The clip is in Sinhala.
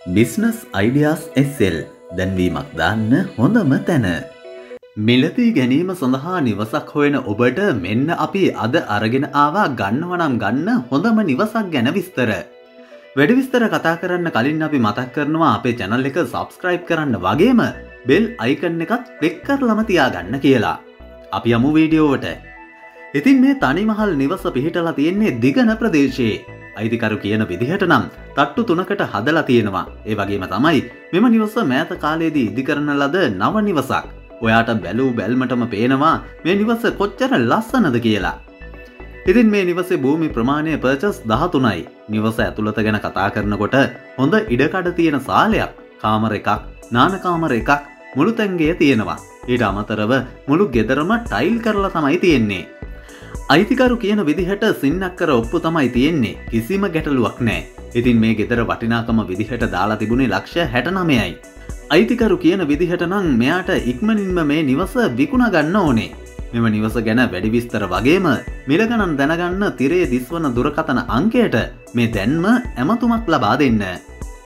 බිස්නස් අයිඩියාස් SL දැන්වීමක් දාන්න හොඳම තැන. මිලදී ගැනීම සඳහා නිවසක් හොයන ඔබට මෙන්න අපි අද අරගෙන ආවා ගන්නවනම් ගන්න හොඳම නිවසක් ගැන විස්තර. වැඩි විස්තර කතා කරන්න කලින් අපි මතක් කරනවා අපේ channel එක subscribe කරන්න වගේම bell icon එකත් click කරලම තියාගන්න කියලා. අපි යමු වීඩියෝවට. ඉතින් මේ තනිමහල් නිවස පිහිටලා තියෙන්නේ දිගන ප්‍රදේශයේ. අයිතිකරු කියන විදිහට නම් තට්ටු 3කට හදලා තියෙනවා. ඒ වගේම තමයි මෙම නිවස මෑත කාලයේදී ඉදි කරන ලද නව නිවසක්. ඔයාට බැලූ බැල්මටම පේනවා මේ නිවස කොච්චර ලස්සනද කියලා. ඉතින් මේ නිවසේ භූමි ප්‍රමාණය පර්චස් 13යි. නිවස ඇතුළත ගැන කතා කරනකොට හොඳ ඉඩකඩ තියෙන සාලයක්, කාමර එකක්, නාන කාමර එකක්, මුළු තැන්ගේ තියෙනවා. ඊට අමතරව මුළු ගෙදරම ටයිල් කරලා තමයි තියෙන්නේ. අයිතිකරු කියන විදිහට සින්නක්කර ඔප්පු තමයි තියෙන්නේ. කිසිම ගැටලුවක් නැහැ. ඉතින් මේ ගෙදර වටිනාකම විදිහට දාලා තිබුණේ ලක්ෂ 69යි. අයිතිකරු කියන විදිහට නම් මෙයාට ඉක්මනින්ම මේ නිවස විකුණ ගන්න ඕනේ. මෙම නිවස ගැන වැඩි විස්තර වගේම මිල ගණන් දැනගන්න තිරයේ දිස්වන දුරකථන අංකයට මේ දැන්ම ඇමතුමක් ලබා දෙන්න.